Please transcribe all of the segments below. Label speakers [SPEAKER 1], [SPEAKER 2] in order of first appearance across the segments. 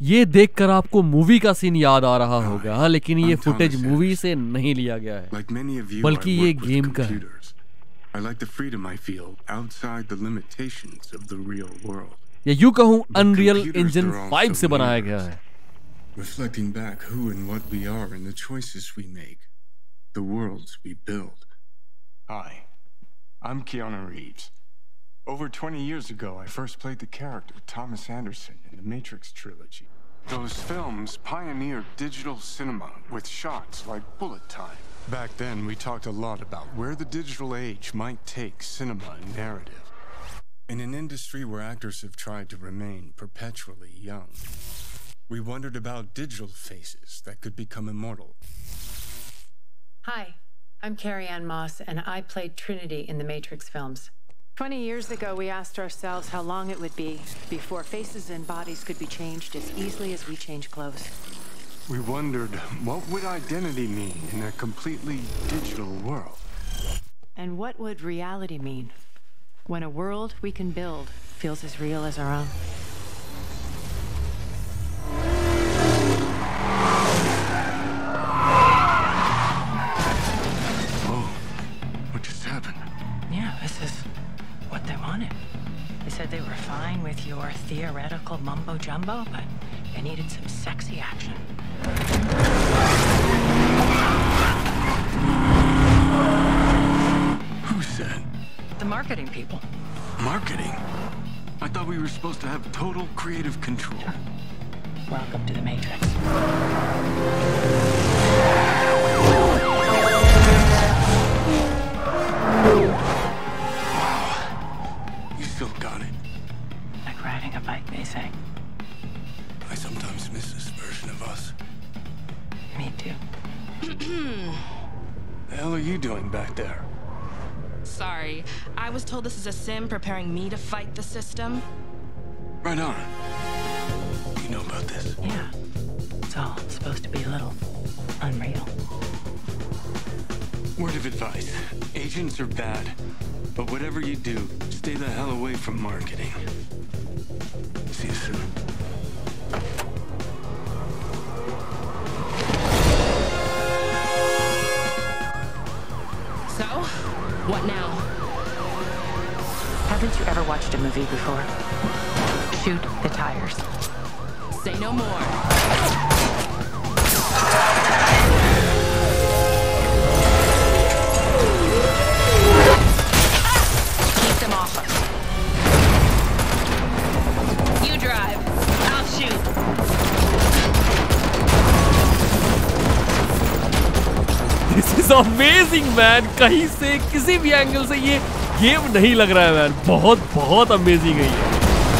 [SPEAKER 1] ये देखकर आपको मूवी का सीन याद आ रहा होगा, लेकिन ये फुटेज मूवी से नहीं लिया गया है, बल्कि ये गेम का है। या यूं कहूं अनरियल इंजन 5 से बनाया गया है।
[SPEAKER 2] Reflecting back who and what we are and the choices we make, the worlds we build.
[SPEAKER 3] Hi, I'm Keanu Reeves. Over 20 years ago, I first played the character Thomas Anderson in the Matrix trilogy. Those films pioneered digital cinema with shots like bullet time. Back then, we talked a lot about where the digital age might take cinema and narrative. In an industry where actors have tried to remain perpetually young, we wondered about digital faces that could become immortal.
[SPEAKER 4] Hi, I'm Carrie-Anne Moss, and I played Trinity in the Matrix films. 20 years ago, we asked ourselves how long it would be before faces and bodies could be changed as easily as we change clothes.
[SPEAKER 3] We wondered, what would identity mean in a completely digital world?
[SPEAKER 4] And what would reality mean when a world we can build feels as real as our own? Yeah, this is what they wanted. They said they were fine with your theoretical mumbo-jumbo, but they needed some sexy action.
[SPEAKER 3] Who said?
[SPEAKER 4] The marketing people.
[SPEAKER 3] Marketing? I thought we were supposed to have total creative control.
[SPEAKER 4] Welcome to the Matrix.
[SPEAKER 3] Still got it.
[SPEAKER 4] Like riding a bike, they say.
[SPEAKER 3] I sometimes miss this version of us.
[SPEAKER 4] Me too.
[SPEAKER 3] The hell are you doing back there?
[SPEAKER 5] Sorry, I was told this is a sim preparing me to fight the system.
[SPEAKER 3] Right on. You know about this?
[SPEAKER 4] Yeah. It's all supposed to be a little unreal.
[SPEAKER 3] Word of advice. Agents are bad. But whatever you do, stay the hell away from marketing. See you soon.
[SPEAKER 5] So, what now?
[SPEAKER 4] Haven't you ever watched a movie before? Shoot the tires.
[SPEAKER 5] Say no more. Them off us. You drive. I'll shoot.
[SPEAKER 1] This is amazing, man. कहीं से किसी भी angle से ये game नहीं लग रहा है, मैन। बहुत बहुत अमेजिंग है ये।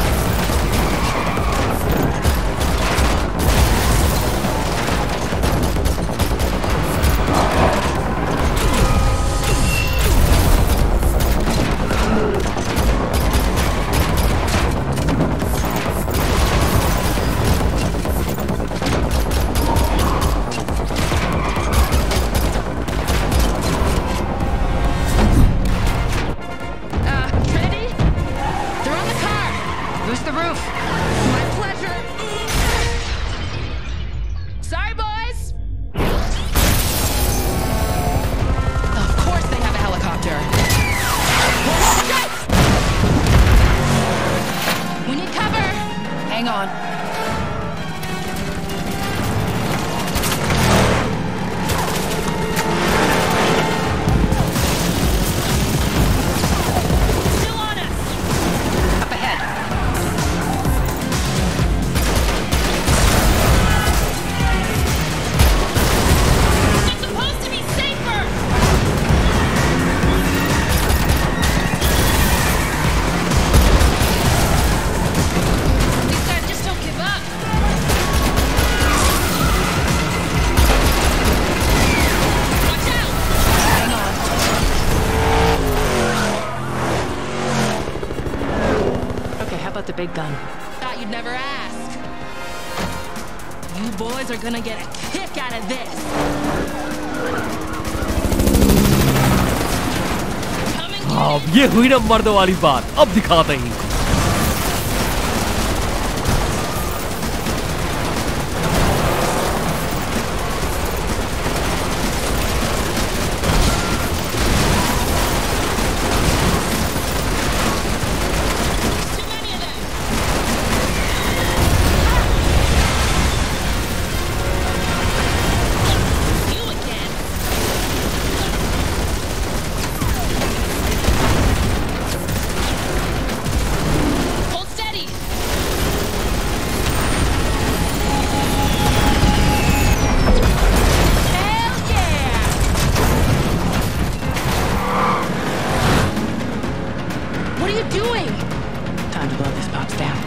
[SPEAKER 4] Big gun.
[SPEAKER 5] Thought you'd never ask. You boys are gonna get a kick out of this.
[SPEAKER 1] अब ये हुई ना मर्द वाली बात। अब दिखाते हैं।
[SPEAKER 4] time to blow this box down.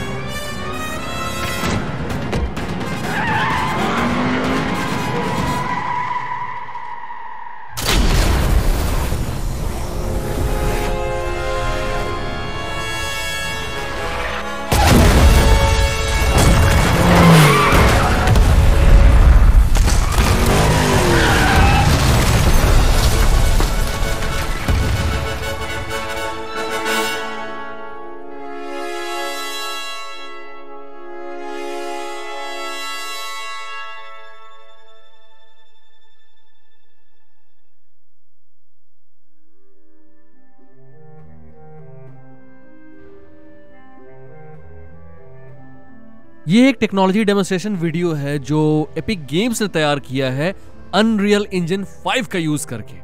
[SPEAKER 1] ये एक टेक्नोलॉजी डेमोन्स्ट्रेशन वीडियो है जो एपिक गेम्स ने तैयार किया है अनरियल इंजन 5 का यूज करके।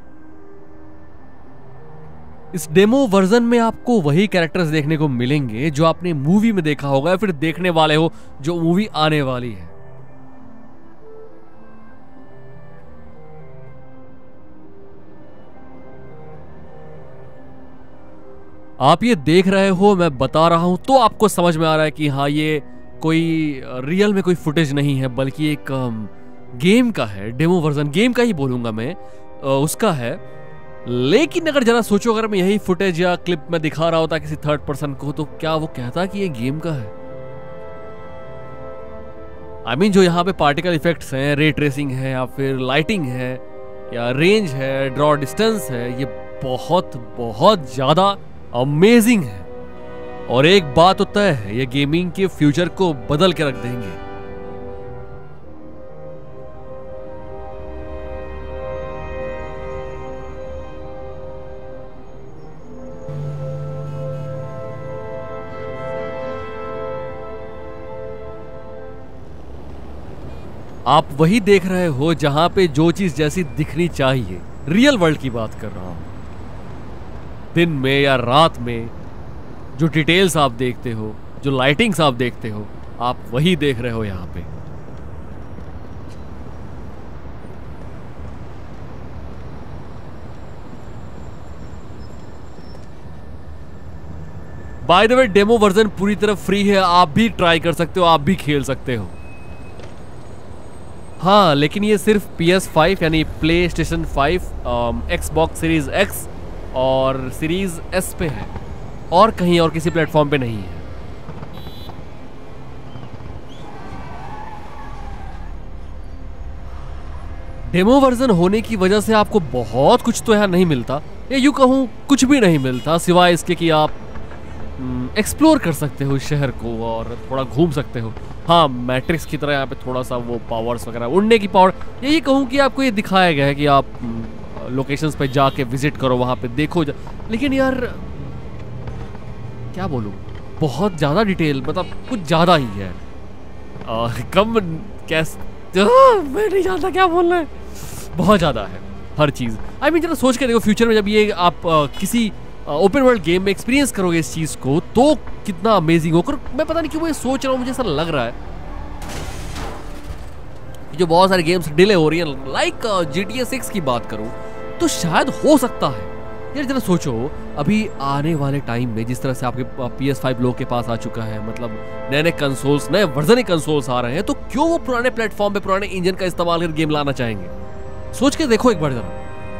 [SPEAKER 1] इस डेमो वर्जन में आपको वही कैरेक्टर्स देखने को मिलेंगे जो आपने मूवी में देखा होगा या फिर देखने वाले हो जो मूवी आने वाली है। आप ये देख रहे हो, मैं बता रहा हूं तो आपको समझ में आ रहा है कि हाँ ये कोई रियल में कोई फुटेज नहीं है बल्कि एक गेम का है, डेमो वर्जन गेम का ही बोलूंगा मैं, उसका है। लेकिन अगर जरा सोचो, अगर मैं यही फुटेज या क्लिप में दिखा रहा होता किसी थर्ड पर्सन को तो क्या वो कहता कि ये गेम का है? I mean, जो यहाँ पे पार्टिकल इफेक्ट्स हैं, रे ट्रेसिंग है या फिर लाइटिंग है या रेंज है, ड्रॉ डिस्टेंस है, ये बहुत बहुत ज्यादा अमेजिंग है। और एक बात तो तय है, ये गेमिंग के फ्यूचर को बदल के रख देंगे। आप वही देख रहे हो जहां पे जो चीज जैसी दिखनी चाहिए, रियल वर्ल्ड की बात कर रहा हूं। दिन में या रात में जो डिटेल्स आप देखते हो, जो लाइटिंग्स आप देखते हो, आप वही देख रहे हो यहां पे। By the way, demo version पूरी तरह फ्री है, आप भी ट्राई कर सकते हो, आप भी खेल सकते हो। हाँ, लेकिन ये सिर्फ PS5 यानी PlayStation 5, Xbox series X और सीरीज S पे है, और कहीं और किसी प्लेटफॉर्म पे नहीं है। डेमो वर्जन होने की वजह से आपको बहुत कुछ तो यहाँ नहीं मिलता, या यूं कहूं कुछ भी नहीं मिलता, सिवाय इसके कि आप एक्सप्लोर कर सकते हो इस शहर को और थोड़ा घूम सकते हो। हाँ, मैट्रिक्स की तरह यहाँ पे थोड़ा सा वो पावर्स वगैरह, उड़ने की पावर, यही कहूँ कि आपको ये दिखाया गया है कि आप लोकेशंस पे जाके विजिट करो, वहाँ पे देखो। लेकिन यार क्या बोलूँ, बहुत ज़्यादा डिटेल, मतलब कुछ ज़्यादा ही है। कम कैसे मैं नहीं जानता क्या बोलना है, बहुत ज़्यादा है हर चीज़। आई मीन, जरा सोच के देखो, फ्यूचर में जब ये आप किसी ओपन वर्ल्ड गेम में एक्सपीरियंस करोगे इस चीज को, तो कितना अमेजिंग होकर। मैं पता नहीं क्यों ये सोच रहा हूँ, मुझे ऐसा लग रहा है कि जो बहुत सारे गेम्स डिले हो रही है, लाइक GTA 6 की बात करूं तो शायद हो सकता है। यार जरा सोचो, अभी आने वाले टाइम में जिस तरह से आपके PS5 लोग के पास आ चुका है, मतलब नए नए कंसोल्स, नए वर्जन कंसोल्स आ रहे हैं, तो क्यों वो पुराने प्लेटफॉर्म पे पुराने इंजन का इस्तेमाल कर गेम लाना चाहेंगे? सोच के देखो एक बार जरा।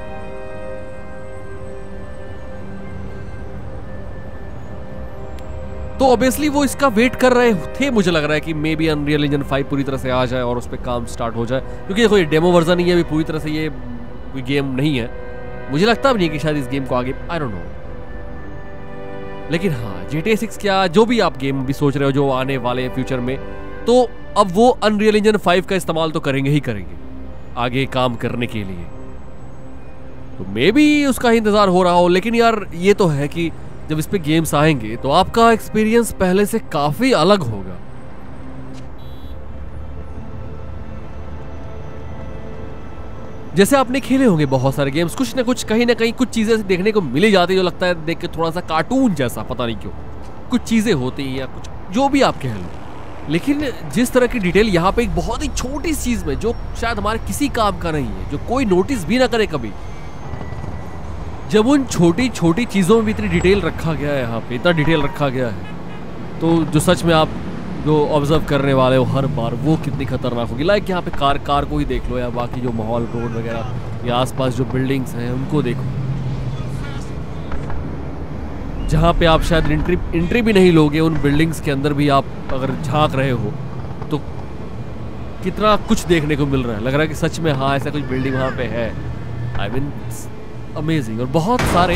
[SPEAKER 1] तो ऑब्वियसली वो इसका वेट कर रहे थे, मुझे लग रहा है कि मे बी अनरियल इंजन 5 पूरी तरह से आ जाए और उस पर काम स्टार्ट हो जाए, क्योंकि देखो ये डेमो वर्जन ही है, अभी पूरी तरह से ये कोई गेम नहीं है। मुझे लगता भी नहीं कि शायद इस गेम को आगे, आई डोंट नो। लेकिन हाँ, GTA 6 क्या जो भी आप गेम भी सोच रहे हो जो आने वाले फ्यूचर में, तो अब वो अनरियल इंजन 5 का इस्तेमाल तो करेंगे ही करेंगे आगे काम करने के लिए। तो मे बी उसका ही इंतजार हो रहा हो। लेकिन यार ये तो है कि जब इस पे गेम्स आएंगे तो आपका एक्सपीरियंस पहले से काफी अलग होगा। जैसे आपने खेले होंगे बहुत सारे गेम्स, कुछ ना कुछ कहीं ना कहीं कुछ चीजें देखने को मिली जाती है जो लगता है देख के थोड़ा सा कार्टून जैसा, पता नहीं क्यों कुछ चीजें होती हैं या कुछ जो भी आप कह लो। लेकिन जिस तरह की डिटेल यहाँ पे एक बहुत ही छोटी चीज में, जो शायद हमारे किसी काम का नहीं है, जो कोई नोटिस भी ना करे कभी, जब उन छोटी छोटी चीज़ों में भी इतनी डिटेल रखा गया है, यहाँ पे इतना डिटेल रखा गया है, तो जो सच में आप जो ऑब्जर्व करने वाले हो हर बार, वो कितनी खतरनाक होगी। लाइक यहाँ पे कार को ही देख लो, या बाकी जो माहौल, रोड वगैरह, या आसपास जो बिल्डिंग्स हैं उनको देखो, जहाँ पे आप शायद एंट्री भी नहीं लोगे, उन बिल्डिंग्स के अंदर भी आप अगर झांक रहे हो तो कितना कुछ देखने को मिल रहा है। लग रहा है कि सच में हाँ ऐसा कुछ बिल्डिंग वहाँ पे है। I mean amazing. और बहुत सारे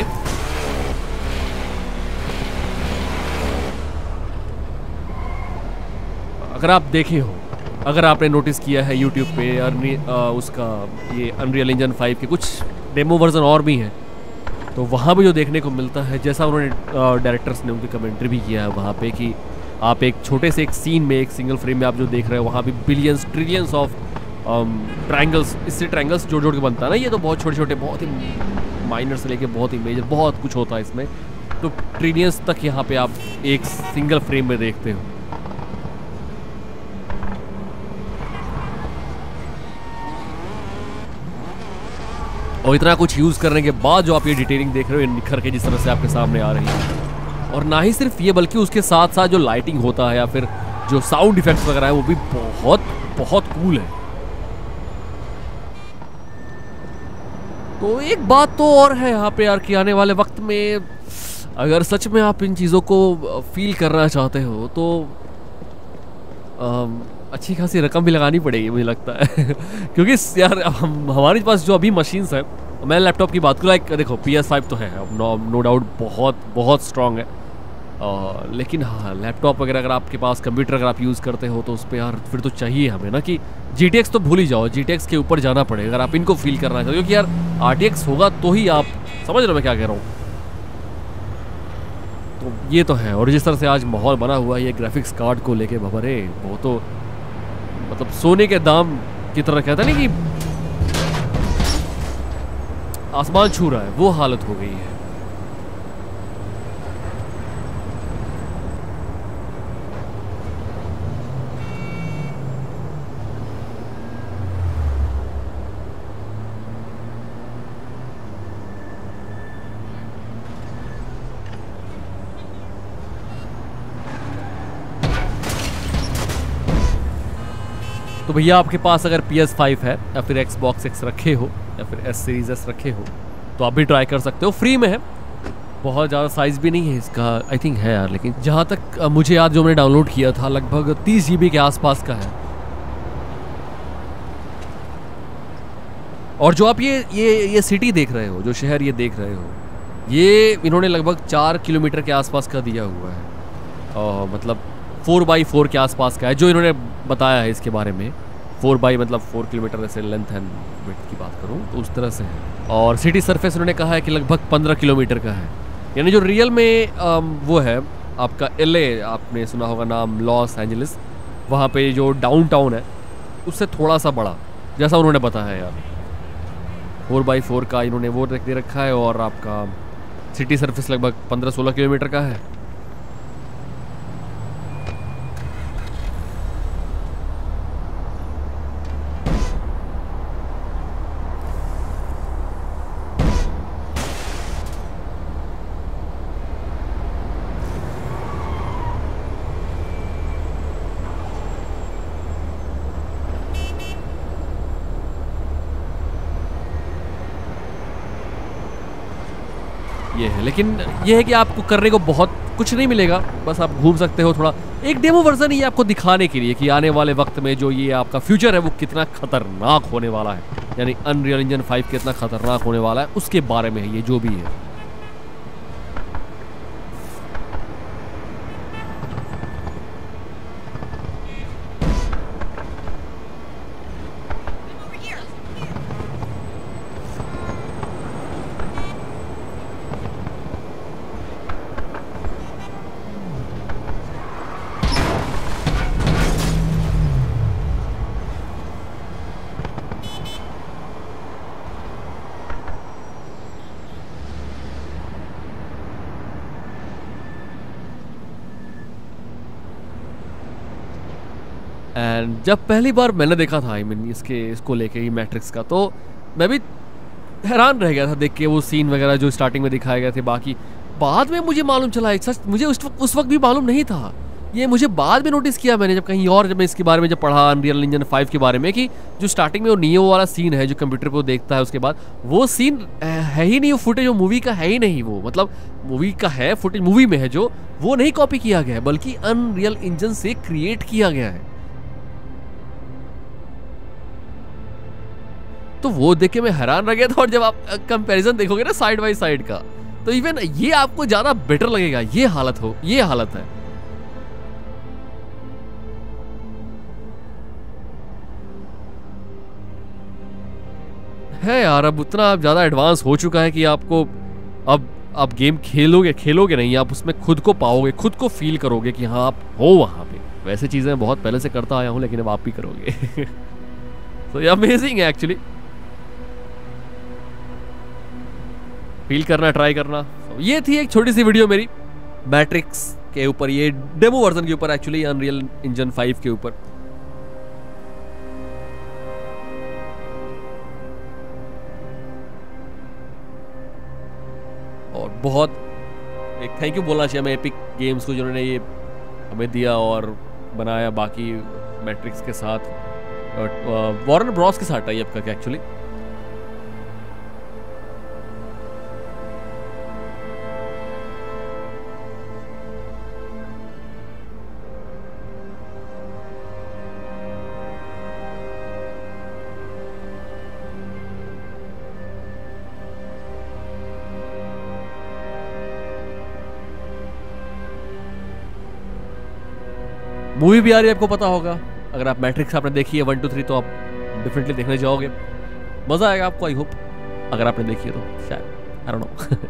[SPEAKER 1] अगर आप देखे हो, अगर आपने नोटिस किया है यूट्यूब पे उसका ये अनरियल इंजन 5 के कुछ डेमो वर्जन और भी हैं, तो वहाँ भी जो देखने को मिलता है, जैसा उन्होंने डायरेक्टर्स ने उनकी कमेंट्री भी किया है वहाँ पे, कि आप एक छोटे से एक सीन में, एक सिंगल फ्रेम में आप जो देख रहे हो, वहाँ भी बिलियंस ट्रिलियंस ऑफ ट्रायंगल्स, इससे ट्रायंगल्स जोड़ के बनता है ना। ये तो बहुत छोटे छोटे, बहुत ही माइनर से लेके बहुत ही मेजर, बहुत कुछ होता है इसमें, तो ट्रिलियंस तक यहाँ पे आप एक सिंगल फ्रेम में देखते हो। और इतना कुछ यूज़ करने के बाद जो आप ये डिटेलिंग देख रहे हो, ये निखर के जिस तरह से आपके सामने आ रही है। और ना ही सिर्फ ये, बल्कि उसके साथ साथ जो लाइटिंग होता है या फिर जो साउंड इफेक्ट्स वगैरह है, वो भी बहुत बहुत कूल है। तो एक बात तो और है यहाँ पे यार, कि आने वाले वक्त में अगर सच में आप इन चीज़ों को फील करना चाहते हो तो अच्छी खासी रकम भी लगानी पड़ेगी मुझे लगता है क्योंकि यार हमारे पास जो अभी मशीन्स हैं, मैं लैपटॉप की बात करूँ, लाइक देखो PS5 तो है अब नो डाउट बहुत बहुत स्ट्रॉन्ग है, लेकिन हाँ लैपटॉप वगैरह अगर आपके पास, कंप्यूटर अगर आप यूज़ करते हो तो उस पर यार फिर तो चाहिए हमें ना कि GTX तो भूल ही जाओ, GTX के ऊपर जाना पड़ेगा अगर आप इनको फील करना चाहते हो, क्योंकि यार RTX होगा तो ही आप समझ रहे हो मैं क्या कह रहा हूँ। तो ये तो है। और जिस तरह से आज माहौल बना हुआ है ये ग्राफिक्स कार्ड को लेके, भवरे वो तो मतलब सोने के दाम की तरह कहता नहीं कि आसमान छू रहा है, वो हालत हो गई है। तो भैया आपके पास अगर PS5 है या फिर Xbox X रखे हो या फिर S Series S रखे हो तो आप भी ट्राई कर सकते हो, फ्री में है, बहुत ज़्यादा साइज़ भी नहीं है इसका, आई थिंक है यार, लेकिन जहाँ तक मुझे याद जो मैंने डाउनलोड किया था लगभग 30 GB के आसपास का है। और जो आप ये सिटी देख रहे हो, जो शहर ये देख रहे हो, ये इन्होंने लगभग 4 किलोमीटर के आसपास का दिया हुआ है, और मतलब 4x4 के आसपास का है जो इन्होंने बताया है इसके बारे में। 4x मतलब 4 किलोमीटर जैसे लेंथ एंड विड्थ की बात करूँ तो उस तरह से है। और सिटी सरफेस उन्होंने कहा है कि लगभग 15 किलोमीटर का है, यानी जो रियल में वो है आपका LA, आपने सुना होगा नाम लॉस एंजलिस, वहाँ पे जो डाउनटाउन है उससे थोड़ा सा बड़ा, जैसा उन्होंने बताया है यार। 4x4 का इन्होंने वो दे रखा है, और आपका सिटी सरफेस लगभग 15-16 किलोमीटर का है। ये है, लेकिन ये है कि आपको करने को बहुत कुछ नहीं मिलेगा, बस आप घूम सकते हो। थोड़ा एक डेमो वर्जन ही आपको दिखाने के लिए कि आने वाले वक्त में जो ये आपका फ्यूचर है वो कितना खतरनाक होने वाला है, यानी अनरियल इंजन 5 कितना खतरनाक होने वाला है उसके बारे में है ये जो भी है। एंड जब पहली बार मैंने देखा था इसको लेके ही मैट्रिक्स का, तो मैं भी हैरान रह गया था देख के वो सीन वगैरह जो स्टार्टिंग में दिखाए गए थे। बाकी बाद में मुझे मालूम चला, एक सच मुझे उस वक्त भी मालूम नहीं था, ये मुझे बाद में नोटिस किया मैंने, जब कहीं और जब मैं इसके बारे में जब पढ़ा अनरियल इंजन 5 के बारे में, कि जो स्टार्टिंग में वो नियो वाला सीन है जो कंप्यूटर पे वो देखता है, उसके बाद वो सीन है ही नहीं, वो फुटेज वो मूवी का है ही नहीं, वो मतलब मूवी का है फुटेज, मूवी में है जो, वो नहीं कॉपी किया गया है बल्कि अनरियल इंजन से क्रिएट किया गया है। तो वो देख के मैं हैरान रह गया था। और जब आप कंपैरिजन देखोगे ना साइड बाय साइड का, तो इवन ये आपको ज्यादा बेटर लगेगा। ये हालत है यार। अब उतना ज्यादा एडवांस हो चुका है कि आपको अब आप गेम खेलोगे नहीं, आप उसमें खुद को पाओगे, खुद को फील करोगे कि हाँ आप हो वहां पे। वैसे चीजें मैं बहुत पहले से करता आया हूं, लेकिन अब आप भी करोगे। तो ये अमेजिंग है एक्चुअली, फील करना, ट्राई करना। ये थी एक छोटी सी वीडियो मेरी मैट्रिक्स के ऊपर, ये डेमो वर्जन के ऊपर, एक्चुअली अनरियल इंजन 5 के ऊपर। और बहुत एक थैंक यू बोलना चाहिए हमें एपिक गेम्स को, जिन्होंने ये हमें दिया और बनाया। बाकी मैट्रिक्स के साथ वॉर्नर ब्रॉस के साथ टाई अप करके एक्चुअली। मूवी भी आ रही है, आपको पता होगा। अगर आप मैट्रिक्स आपने देखी है 1 2 3 तो आप डेफिनेटली देखने जाओगे, मजा आएगा आपको, आई होप। अगर आपने देखी है तो शायद, आई डोंट नो।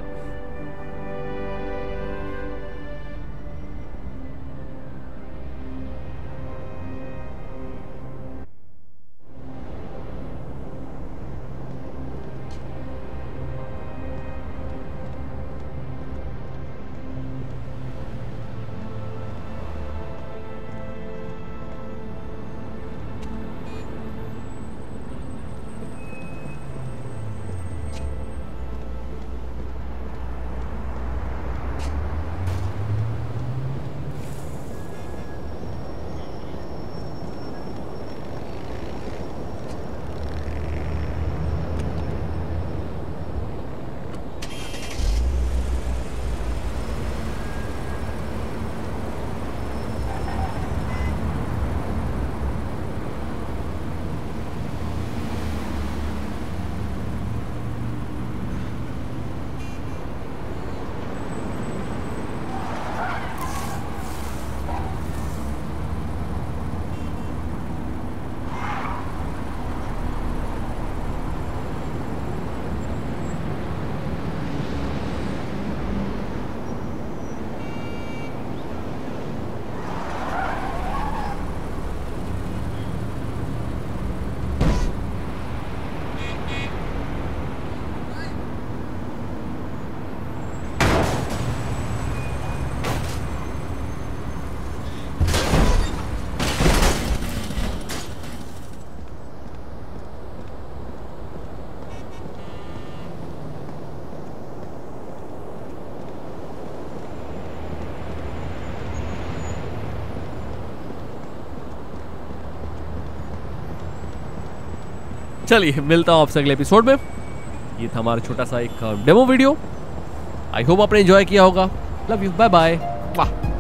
[SPEAKER 1] चलिए मिलता हूँ आपसे अगले एपिसोड में। ये था हमारा छोटा सा एक डेमो वीडियो। आई होप आपने एंजॉय किया होगा। Love you, bye bye.